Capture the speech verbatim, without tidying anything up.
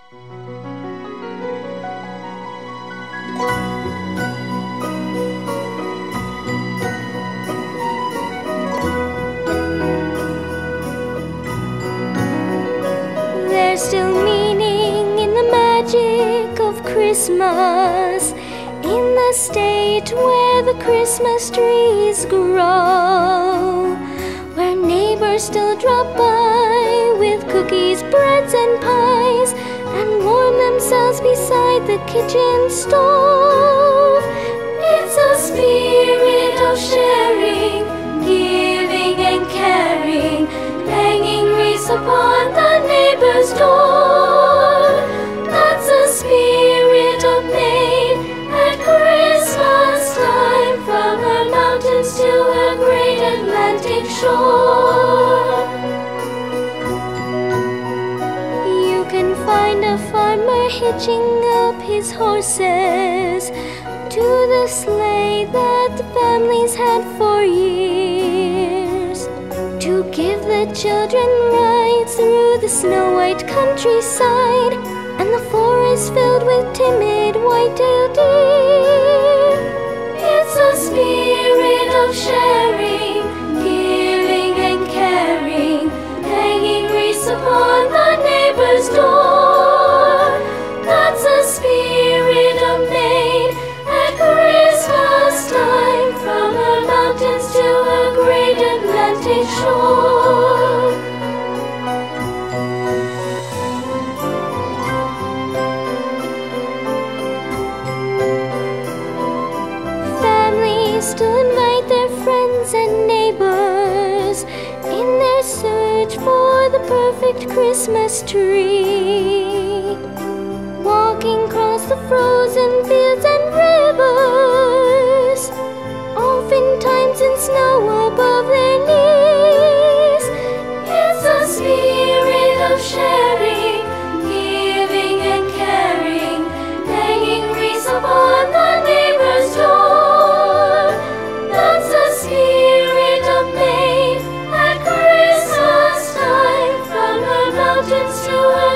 There's still meaning in the magic of Christmas, in the state where the Christmas trees grow, where neighbors still drop by with cookies, breads and pies, and warm themselves beside the kitchen stove. It's a spirit of sharing, giving and caring, hanging wreaths upon the neighbor's door. That's a spirit of Maine at Christmas time, from her mountains to her great Atlantic shore. You can find a farmer hitching up his horses to the sleigh that the families had for years, to give the children rides through the snow-white countryside and the forest filled with timid white-tailed deer. It's a spirit of sharing, giving and caring, hanging wreaths upon the neighbor's door. That's a spirit of Maine at Christmas time, from her mountains to her great Atlantic shore. Families still invite their friends and neighbors in their search for the perfect Christmas tree, walking across the frozen fields and rivers, oftentimes in snow above their knees. It's a spirit of sharing, giving and caring, hanging wreaths upon the neighbor's door. That's the spirit of Maine at Christmas time, from her mountains to her